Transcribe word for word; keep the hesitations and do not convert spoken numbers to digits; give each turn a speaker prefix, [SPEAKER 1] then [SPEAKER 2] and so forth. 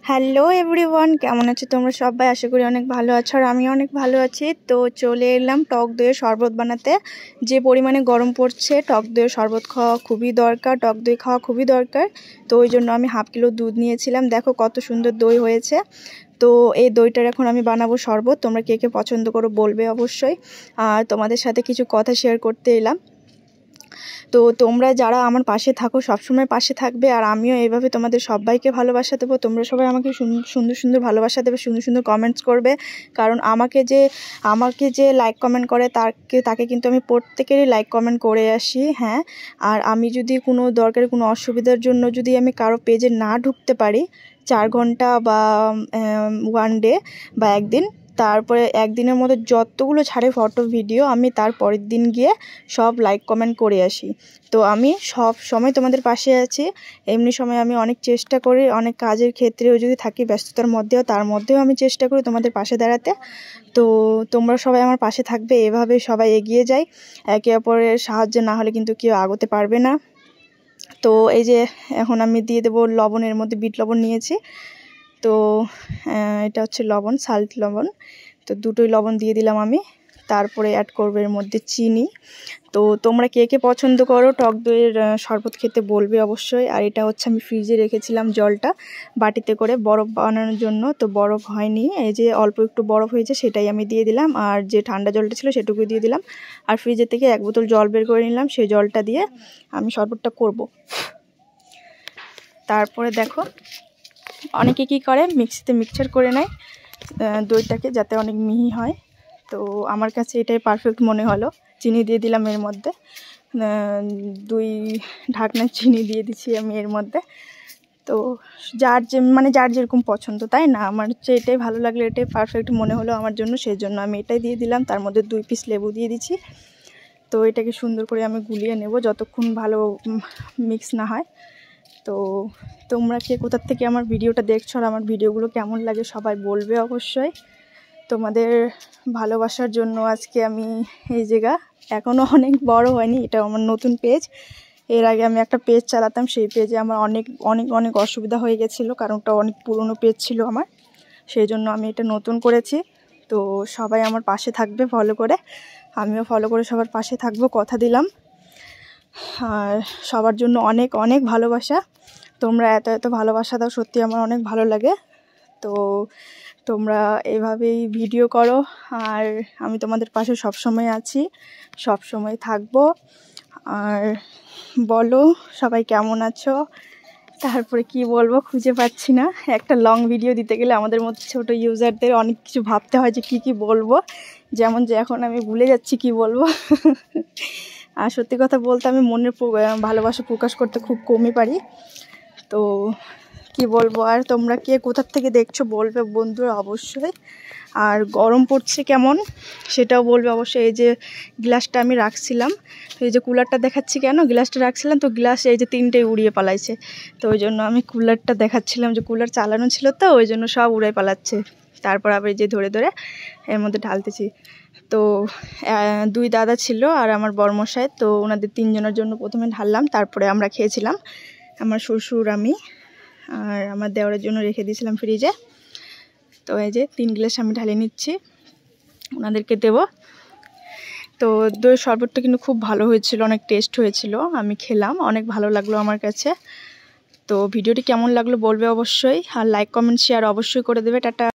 [SPEAKER 1] Hello everyone, কেমন আছো তোমরা সবাই? আশা করি অনেক ভালো আছো আর আমি অনেক ভালো আছি। তো চলে এলাম টক দইয়ের শরবত বানাতে। যে পরিমাণে গরম পড়ছে, টক দইয়ের শরবত খাওয়া খুবই দরকার, টক দই খাওয়া খুবই দরকার। তো ওই জন্য আমি হাফ কিলো দুধ নিয়েছিলাম। দেখো কত সুন্দর দই হয়েছে। তো এই দইটার এখন আমি বানাবো শরবত। তোমরা কে কে পছন্দ করো বলবে অবশ্যই। আর তোমাদের সাথে কিছু কথা শেয়ার করতে এলাম। তো তোমরা যারা আমার পাশে থাকো, সবসময় পাশে থাকবে, আর আমিও এইভাবে তোমাদের সবাইকে ভালোবাসা দেবো। তোমরা সবাই আমাকে সুন্দর সুন্দর ভালোবাসা দেবে, সুন্দর সুন্দর কমেন্টস করবে। কারণ আমাকে যে আমাকে যে লাইক কমেন্ট করে তাকে তাকে কিন্তু আমি প্রত্যেকেরই লাইক কমেন্ট করে আসি। হ্যাঁ, আর আমি যদি কোনো দরকারি কোনো অসুবিধার জন্য যদি আমি কারো পেজে না ঢুকতে পারি চার ঘন্টা বা ওয়ান ডে বা একদিন, তারপরে একদিনের মধ্যে যতগুলো ছাড়ে ফটো ভিডিও আমি তার পরের দিন গিয়ে সব লাইক কমেন্ট করে আসি। তো আমি সব সময় তোমাদের পাশে আছি। এমনি সময় আমি অনেক চেষ্টা করি, অনেক কাজের ক্ষেত্রেও যদি থাকি ব্যস্ততার মধ্যেও, তার মধ্যেও আমি চেষ্টা করি তোমাদের পাশে দাঁড়াতে। তো তোমরা সবাই আমার পাশে থাকবে, এভাবে সবাই এগিয়ে যাই। একে অপরের সাহায্য না হলে কিন্তু কেউ আগাতে পারবে না। তো এই যে এখন আমি দিয়ে দেবো লবণ। এর মধ্যে বিট লবণ নিয়েছি। তো এটা হচ্ছে লবণ, সাল্ট লবণ। তো দুটোই লবণ দিয়ে দিলাম আমি। তারপরে অ্যাড করবো এর মধ্যে চিনি। তো তোমরা কে কে পছন্দ করো টক দইয়ের শরবত খেতে বলবে অবশ্যই। আর এটা হচ্ছে আমি ফ্রিজে রেখেছিলাম জলটা বাটিতে করে বরফ বানানোর জন্য। তো বরফ হয়নি, এই যে অল্প একটু বরফ হয়েছে সেটাই আমি দিয়ে দিলাম। আর যে ঠান্ডা জলটা ছিল সেটুকুই দিয়ে দিলাম। আর ফ্রিজে থেকে এক বোতল জল বের করে নিলাম, সেই জলটা দিয়ে আমি শরবতটা করব। তারপরে দেখো অনেকে কি করে মিক্সিতে মিক্সচার করে নেয় দইটাকে, যাতে অনেক মিহি হয়। তো আমার কাছে এটাই পারফেক্ট মনে হলো। চিনি দিয়ে দিলাম এর মধ্যে, দুই ঢাকনা চিনি দিয়ে দিচ্ছি আমি এর মধ্যে। তো যার যে মানে যার যেরকম পছন্দ, তাই না? আমার হচ্ছে এটাই ভালো লাগলো, এটাই পারফেক্ট মনে হলো আমার জন্য, সেই জন্য আমি এটাই দিয়ে দিলাম। তার মধ্যে দুই পিস লেবু দিয়ে দিচ্ছি। তো এটাকে সুন্দর করে আমি গুলিয়ে নেব যতক্ষণ ভালো মিক্স না হয়। তো তোমরা কে কোথার থেকে আমার ভিডিওটা দেখছো আর আমার ভিডিওগুলো কেমন লাগে সবাই বলবে অবশ্যই। তোমাদের ভালোবাসার জন্য আজকে আমি এই জায়গা, এখনও অনেক বড় হয়নি, এটা আমার নতুন পেজ। এর আগে আমি একটা পেজ চালাতাম, সেই পেজে আমার অনেক অনেক অনেক অসুবিধা হয়ে গেছিলো, কারণ ওটা অনেক পুরনো পেজ ছিল আমার। সেই জন্য আমি এটা নতুন করেছি। তো সবাই আমার পাশে থাকবে ফলো করে, আমিও ফলো করে সবার পাশে থাকবো, কথা দিলাম। আর সবার জন্য অনেক অনেক ভালোবাসা। তোমরা এত এত ভালোবাসা দাও, সত্যি আমার অনেক ভালো লাগে। তো তোমরা এভাবেই ভিডিও করো, আর আমি তোমাদের পাশে সব সময় আছি, সব সময় থাকবো। আর বলো সবাই কেমন আছো? তারপরে কি বলবো খুঁজে পাচ্ছি না। একটা লং ভিডিও দিতে গেলে আমাদের মধ্যে ছোটো ইউজারদের অনেক কিছু ভাবতে হয় যে কী কী বলবো, যেমন যে এখন আমি ভুলে যাচ্ছি কি বলবো। আর সত্যি কথা বলতে আমি মনের ভালোবাসা প্রকাশ করতে খুব কমই পারি। তো কি বলবো, আর তোমরা কে কোথার থেকে দেখছো বলবে বন্ধুরা অবশ্যই। আর গরম পড়ছে কেমন সেটাও বলবে অবশ্যই। এই যে গ্লাসটা আমি রাখছিলাম, এই যে কুলারটা দেখাচ্ছি কেন, গ্লাসটা রাখছিলাম তো গ্লাস এই যে তিনটেই উড়িয়ে পালাইছে। তো ওই জন্য আমি কুলারটা দেখাচ্ছিলাম, যে কুলার চালানো ছিল তো ওই জন্য সব উড়ে পালাচ্ছে। তারপর আবার এই যে ধরে ধরে এর মধ্যে ঢালতেছি। তো দুই দাদা ছিল আর আমার বড়মশাই, তো ওনাদের তিনজনের জন্য প্রথমে ঢাললাম, তারপরে আমরা খেয়েছিলাম, আমার শ্বশুর, আমি আর আমার দেওরের জন্য রেখে দিয়েছিলাম ফ্রিজে। তো এই যে তিন গ্লাস আমি ঢালে নিচ্ছি, ওনাদেরকে দেব। তো দইয়ের শরবতটা কিন্তু খুব ভালো হয়েছিল, অনেক টেস্ট হয়েছিল, আমি খেলাম, অনেক ভালো লাগলো আমার কাছে। তো ভিডিওটি কেমন লাগলো বলবে অবশ্যই, আর লাইক কমেন্ট শেয়ার অবশ্যই করে দেবে। টাটা।